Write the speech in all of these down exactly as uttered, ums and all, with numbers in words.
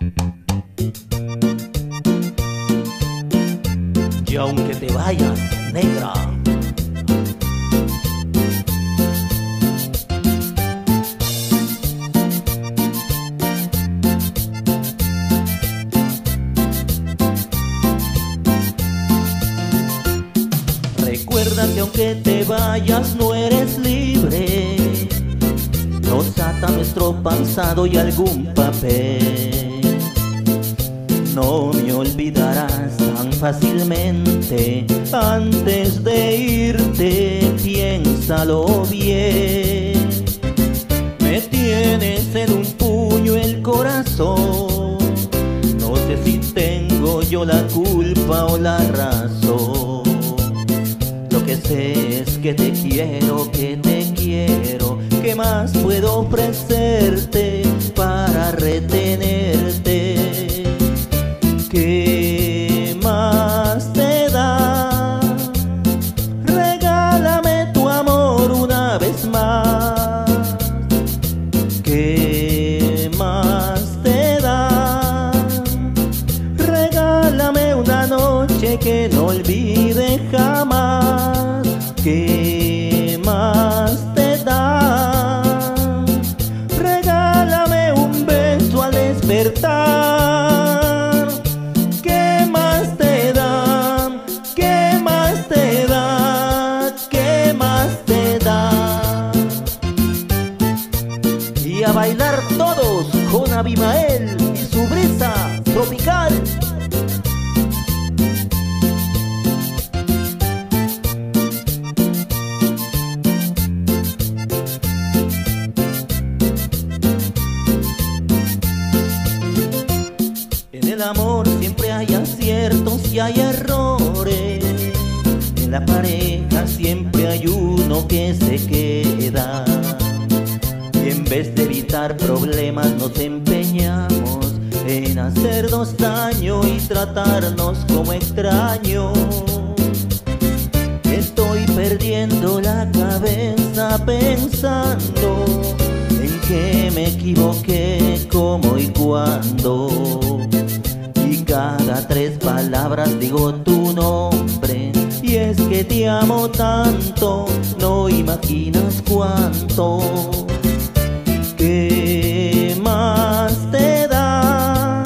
Y aunque te vayas, negra, recuerda que aunque te vayas no eres libre. Nos ata nuestro pasado y algún papel. No me olvidarás tan fácilmente. Antes de irte, piénsalo bien. Me tienes en un puño el corazón. No sé si tengo yo la culpa o la razón. Lo que sé es que te quiero, que te quiero. ¿Qué más puedo ofrecerte para retenerte? ¿Qué más te da? Regálame tu amor una vez más. ¿Qué más te da? Regálame una noche que no olvide jamás. ¿Qué más te da? Regálame un beso al despertar. ¿Qué más te da? ¿Qué más te da? ¿Qué más te da? Y a bailar todos con Abimael y su brisa tropical. En el amor siempre hay aciertos y hay errores. En la pareja siempre hay uno que se queda. Y en vez de evitar problemas nos empeñamos en hacernos daño y tratarnos como extraños. Estoy perdiendo la cabeza pensando en que me equivoqué, cómo y cuándo. Y cada tres palabras digo tu nombre. Y es que te amo tanto, no imaginas cuánto. ¿Qué más te da?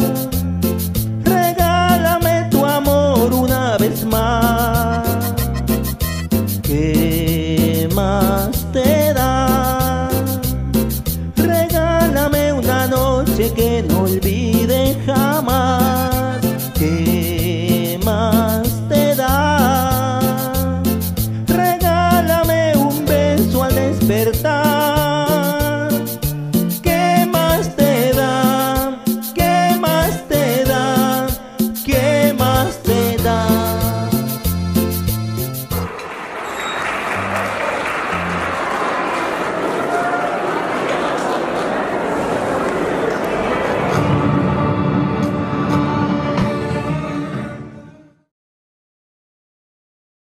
Regálame tu amor una vez más. ¿Qué más te da? Regálame una noche que no olvide jamás. ¿Qué más te da? Regálame un beso al despertar.